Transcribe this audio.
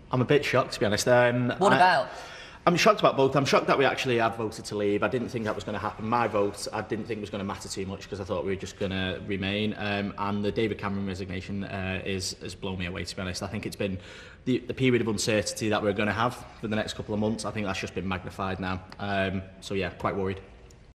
I'm a bit shocked, to be honest. What about? I'm shocked about both. I'm shocked that we actually had voted to leave. I didn't think that was going to happen. My vote, I didn't think was going to matter too much because I thought we were just going to remain. And the David Cameron resignation has blown me away, to be honest. I think it's been the period of uncertainty that we're going to have for the next couple of months. I think that's just been magnified now. So yeah, quite worried.